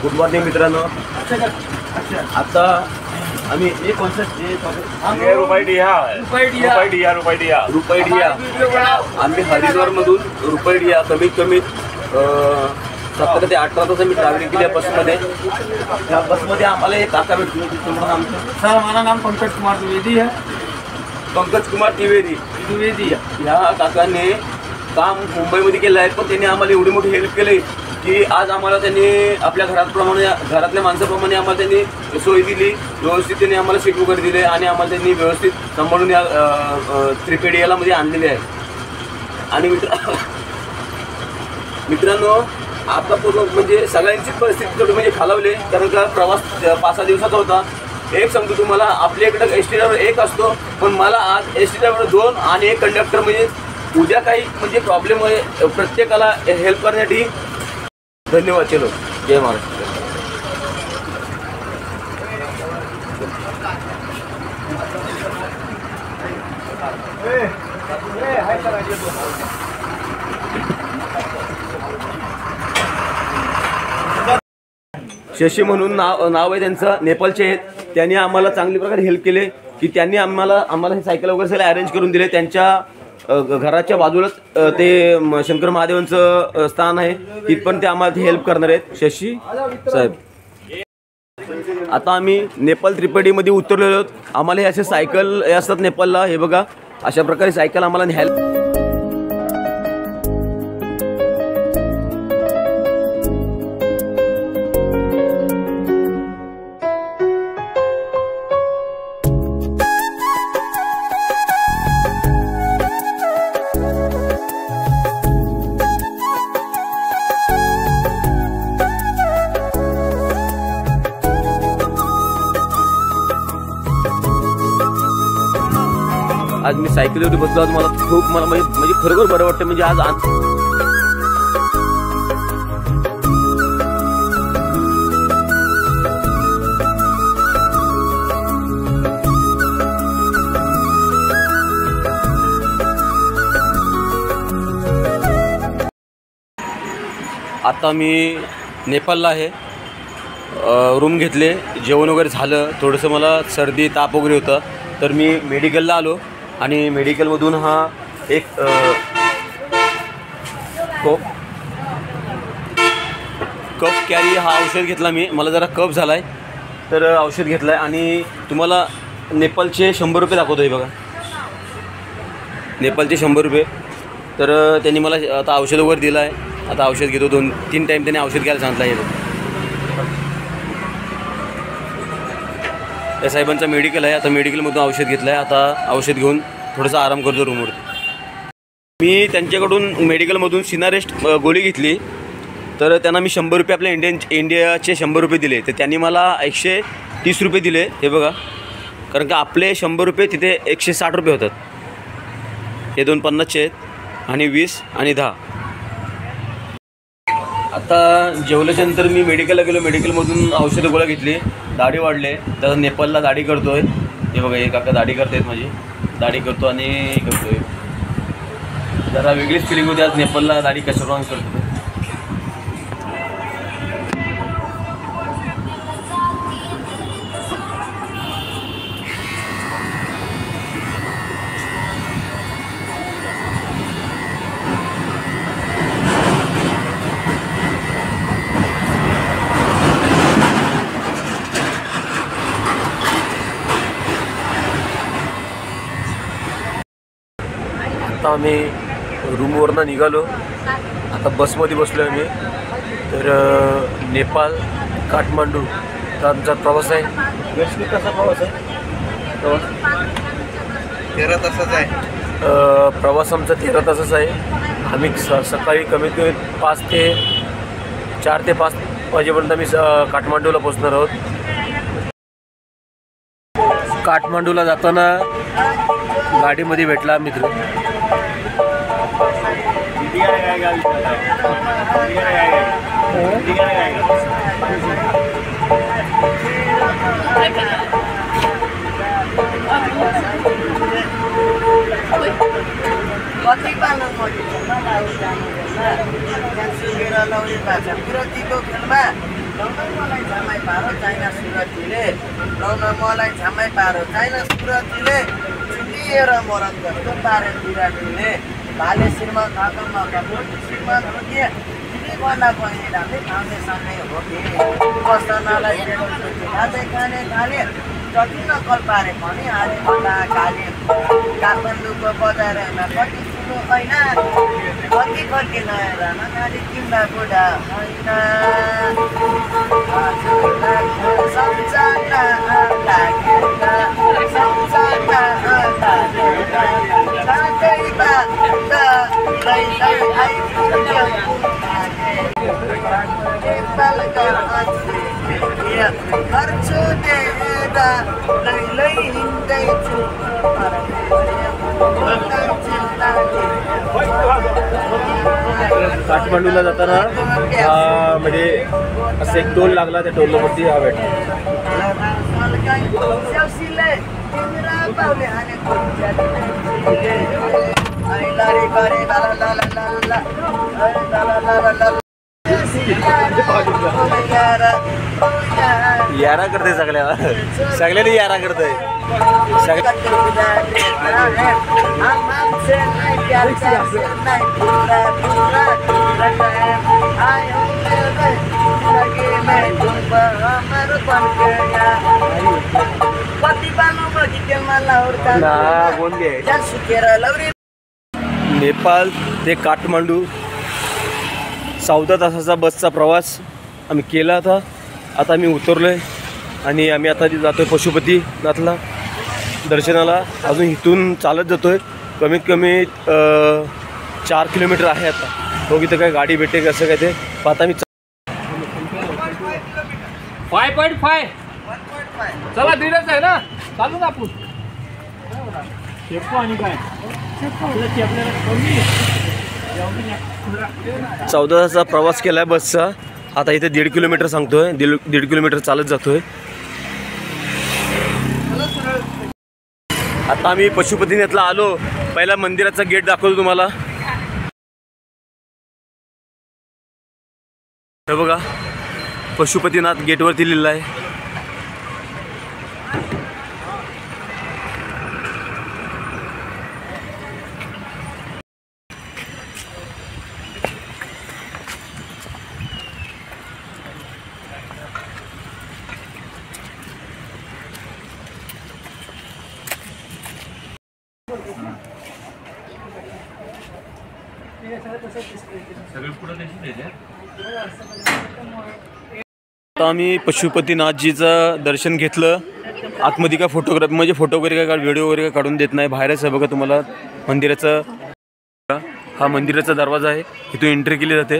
Good morning मित्रांनो। आता आम्ही एक रुपये आम्ही हरिद्वारमधून रुपये कमीत कमी 17 ते 18 तास आम्ही ट्रॅव्हलिंग केली बसमध्ये। त्या बसमध्ये आम्हाला एक काका भेटले। सर हमारा नाम पंकज कुमार द्विवेदी है। पंकज कुमार द्विवेदी ह्या काकाने काम मुंबईमध्ये केलं आहे, पण त्यांनी आम्हाला एवढी मोठी हेल्प केली की आज आम्हाला त्यांनी आपल्या घरातल्या माणसाप्रमाणे आम्हाला त्यांनी सोय दिली, व्यवस्थित त्यांनी आम्हाला सीट वगैरे दिले आणि आम्हाला त्यांनी व्यवस्थित सांभाळून या त्रिपेडियाला मध्ये आणलेले आहे। आणि मित्रांनो आता पूर्ण म्हणजे सगळ्यांची परिस्थिती थोडी म्हणजे खालावली, कारण का प्रवास 5-6 दिवसाचा होता। एक सांगतो तुम्हाला, आपल्या इकडं एस टी ड्रायव्हर एक असतो, पण मला आज एस टी ड्रायव्हर 2 आणि एक कंडक्टर म्हणजे उद्या काही म्हणजे प्रॉब्लेम आहे प्रत्येकाला हेल्प करण्यासाठी धन्यवाद। चलो जय महाराष्ट्र। शशी म्हणून नाव आहे त्यांचं, नेपाळचे आहेत। त्यांनी आम्हाला चांगली प्रकारे हेल्प केले की त्यांनी आम्हाला हे सायकल वगैरे सगळे अरेंज करून दिले। त्यांच्या घराच्या बाजूलाच ते शंकर महादेवांचं स्थान आहे, तिथपण ते आम्हाला हेल्प करणार आहेत शशी साहेब। आता आम्ही नेपाळ त्रिपेडीमध्ये उतरलेलो आहोत। आम्हाला हे असे सायकल असतात नेपाळला, हे बघा अशा प्रकारे सायकल आम्हाला न्यायला। आज मी सायकलीवर बसलो, आज मला खूप म्हणजे खरोखर बरं वाटतं। म्हणजे आज आता मी नेपाळला आहे, रूम घेतले, जेवण वगैरे झालं। थोडंसं मला सर्दी ताप वगैरे होतं, तर मी मेडिकलला आलो आणि मेडिकलमधून हा एक कफ कॅरी हा औषध घेतला मी। मला जरा कफ झाला आहे तर औषध घेतलं आहे। आणि तुम्हाला नेपाळचे 100 रुपये दाखवतो आहे बघा, नेपाळचे 100 रुपये। तर त्यांनी मला आता औषध वगैरे दिलं आहे। आता औषध घेतो, 2-3 टाईम त्याने औषध घ्यायला सांगितलं आहे। त्या साहेबांचा मेडिकल आहे, आता मेडिकलमधून औषध घेतलं आहे। आता औषध घेऊन थोडासा आराम करतो रूमवर। मी त्यांच्याकडून मेडिकलमधून सिनारेस्ट गोळी घेतली, तर त्यांना मी 100 रुपये आपल्या इंडियाचे 100 रुपये दिले, तर त्यांनी मला 130 रुपये दिले। हे बघा, कारण का आपले 100 रुपये तिथे 160 रुपये होतात। हे 2 50चे आहेत आणि 20 आणि 10। आता जेवल्याच्यानंतर मी मेडिकलला गेलो, मेडिकलमधून औषधं गोळ्या घेतली। दाढी वाढले, तर नेपाळला दाढी करतोय। हे बघा, हे काका दाढी करतायत, माझी दाढी करतो आणि करतोय। जरा वेगळीच फिलिंग होती आज नेपाळला दाढी कशाप्रमाणे करतो। आता आम्ही रूमवरनं निघालो, आता बसमध्ये बसलो आम्ही। तर नेपाळ काठमांडूचा आमचा प्रवास आहे। वेस्टली कसा प्रवास आहे? 13 तासाचा आहे प्रवास आमचा 13 तासाचा आहे। आम्ही सकाळी कमीत कमी 4 ते 5 वाजेपर्यंत आम्ही काठमांडूला पोचणार आहोत। काठमांडूला जाताना गाडीमध्ये भेटला मित्र। विरोधीको खेलमा लाउन मलाई झ्यामै पारो चाइना सुरतीले लाउन मलाई झ्यामै पारो चाइना सुरतीले छुटिएर मरम जस्तो पारे बिरामीले भाले शिरमा घाकमा घाको शिरमा धोकिए भन्दा पनि राम्रै खाने सँगै हो कि बस्नलाई खाँदै खाने थाले जति नकल पारे पनि आधी भन्दा काले काठमाडौँको बजारमा कति ठुलो होइन कति कति नयाँ जान खाली किन्दा बुढा होइन सम्झना लागेर सम्झना खर्चो दिएर लैलै हिँड्दैछु काठमांडूला जाताना म्हणजे असं एक टोल लागला त्या टोलवरती हा भेट यारा करते सगळ्याला यारा करते नेपाळ ते काठमांडू 14 तासाचा बसचा प्रवास आम्ही केला होता. आता आम्ही उतरलो आहे आणि आम्ही आता जातो पशुपतीनाथला दर्शनाला. अजून इथून चालत जातो आहे. कमीत कमी 4 किलोमीटर आहे. आता बघू इथं काय गाडी भेटे कसं काय ते पाहता. मी 5.5 चला दीडच आहे ना चालू ना आपण आणि काय 14 तासाचा प्रवास केला आहे बसचा. आता इथे 1.5 किलोमीटर सांगतोय. 1.5 किलोमीटर चालत जातोय. आता आम्ही पशुपतीनाथला आलो. पहिला मंदिराचा गेट दाखवतो तुम्हाला. हे बघा पशुपतीनाथ गेटवरती लिहिलं आहे. आता आम्ही पशुपतीनाथजीचं दर्शन घेतलं. आतमध्ये काय फोटोग्राफी म्हणजे फोटो वगैरे काय व्हिडिओ वगैरे काय काढून देत नाही. बाहेरच आहे बघा तुम्हाला मंदिराचं. हा मंदिराचा दरवाजा आहे. इथून एंट्री केली जाते.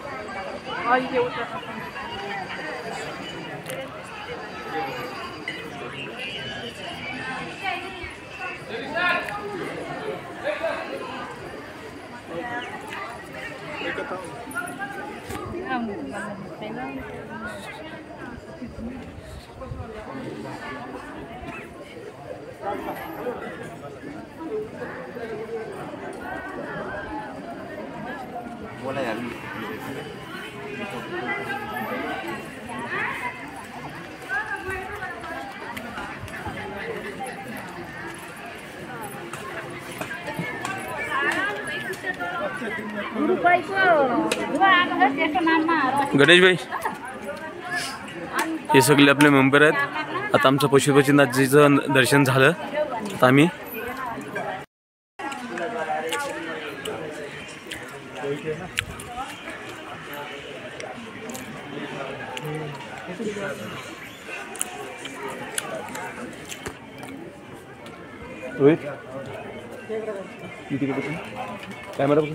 गणेश भाई हे सगळे आपले मेंबर आहेत. आता आमचं पशुपतीनाथजीचं दर्शन झालं. आता आम्ही रोहित तिकडे बसून कॅमेरा बघून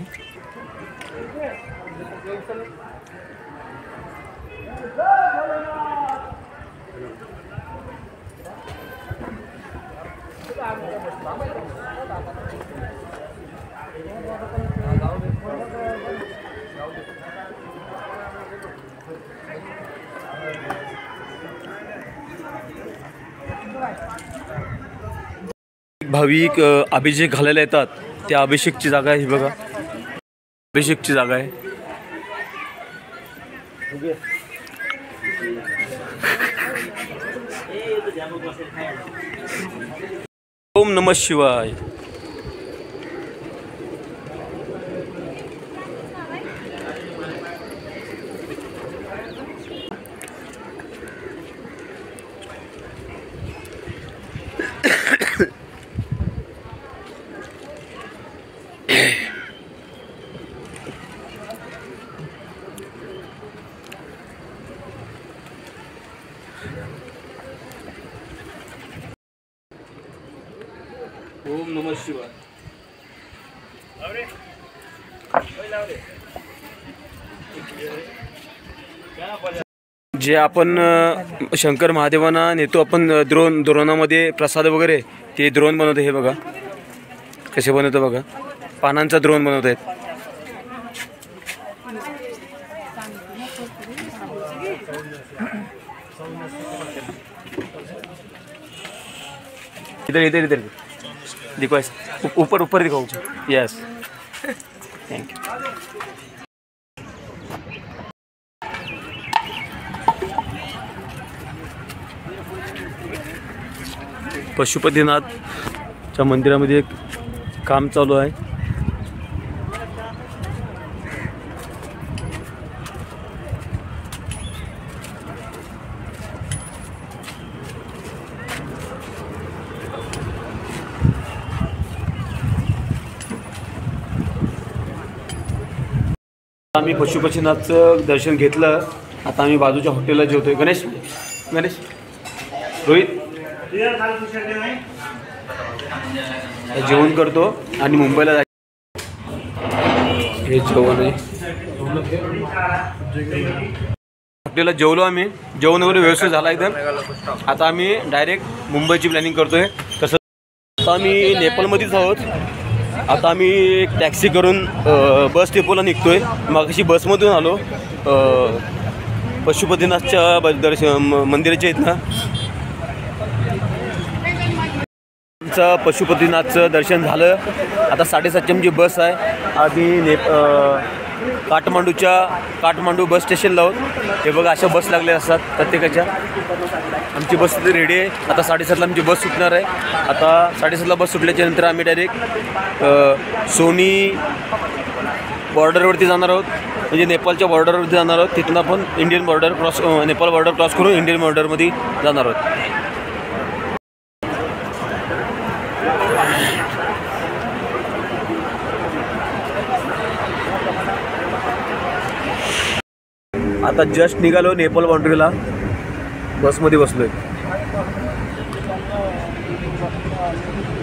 भाविक अभिषेक घालायला येतात. त्या अभिषेकची जागा आहे ही बघा. अभिषेकची जागा आहे. ओम नमः शिवाय. ओम नमः शिवाय. जे आपण शंकर महादेवांना नेतो आपण द्रोणामध्ये प्रसाद वगैरे, ते द्रोण बनवतो. हे बघा कसे बनवतो बघा, पानांचा द्रोण बनवत आहेत. इधर इधर इधर दिखो, ऊपर ऊपर दिखाओ. Yes, thank you. पशुपतीनाथच्या मंदिरामध्ये एक काम चालू आहे. आम्ही पशुपतीनाथचं दर्शन घेतलं. आता आम्ही बाजूच्या हॉटेलला जेवतोय. गणेश गणेश रोहित जेवण करतो आणि मुंबईला जायचं. हे जेवण आहे. हॉटेलला जेवलो आम्ही. जेवण वगैरे व्यवस्थित झाला एकदम. आता आम्ही डायरेक्ट मुंबईची प्लॅनिंग करतोय. कसं आता आम्ही नेपाळमध्येच आहोत. आता आम्ही एक टॅक्सी करून बस डेपोला निघतोय. मगाशी बसमधून आलो पशुपतीनाथच्या मंदिराच्या इथनं. आमचं पशुपतीनाथचं दर्शन झालं. आता 7:30ची आमची बस आहे. आधी काठमांडू बस स्टेशनला आहोत. हे बघा अशा बस लागल्या असतात प्रत्येकाच्या. आमची बस तिथे रेडी आहे. आता 7:30ला आमची बस सुटणार आहे. आता 7:30ला बस सुटल्याच्या नंतर आम्ही डायरेक्ट सोनी बॉर्डरवरती जाणार आहोत. म्हणजे नेपाळच्या बॉर्डरवरती जाणार आहोत. तिथून आपण Indian border cross, Nepal border cross करून इंडियन बॉर्डरमध्ये जाणार आहोत. आता जस्ट निघालो नेपाळ बाउंड्रीला. बसमध्ये बसलोय.